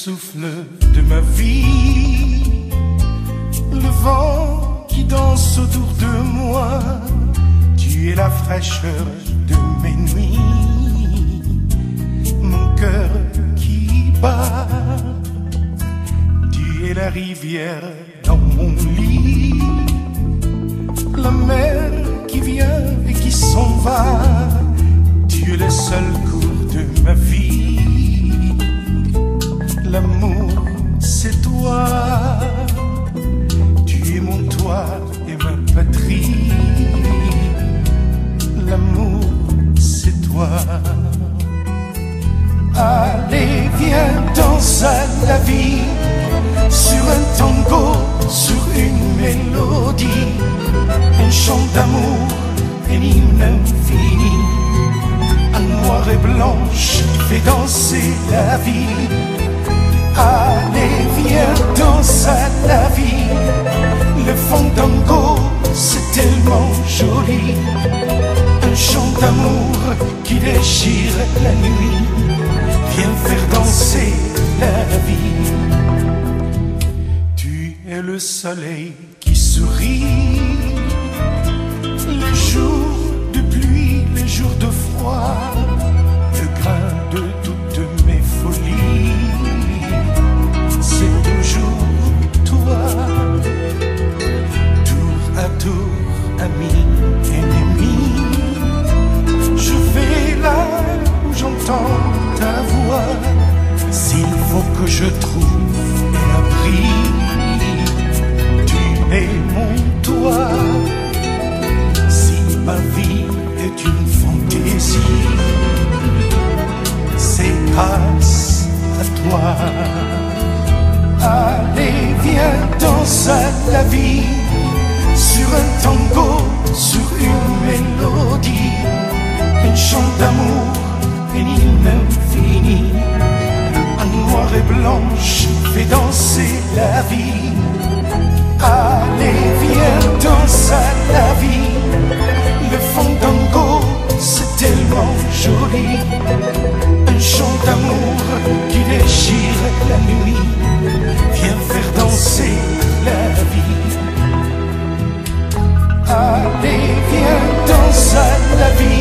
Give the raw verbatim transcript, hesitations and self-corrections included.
souffle de ma vie, le vent qui danse autour de moi. Tu es la fraîcheur de mes nuits, mon cœur qui bat. Tu es la rivière dans mon lit, la mer qui vient et qui s'en va. Tu es le seul cours de ma vie, l'amour c'est toi. Tu es mon toit et ma patrie, l'amour c'est toi. Allez viens danse à la vie, sur un tango, sur une mélodie, un chant d'amour, un hymne infini, un noir et blanche fait danser la vie. Allez viens danse à la vie, le fandango c'est tellement joli, un chant d'amour qui déchire la nuit, viens faire danser la vie. Tu es le soleil qui sourit, les jours de pluie, les jours de froid, le grain de toutes mes folies, c'est toujours toi. Tour à tour, ami, ennemi, je vais là où j'entends ta voix. S'il faut que je trouve un abri, tu es mon toit. Si ma vie est une fantaisie, c'est grâce à toi. Allez viens danse à la vie, sur un tango, sur une mélodie, un chant d'amour, un hymne infini, un noir et blanche fait danser la vie. Allez viens danse à la vie, le fandango c'est tellement joli, un chant d'amour qui déchire la nuit, viens faire danser la vie. Allez viens danse à la vie,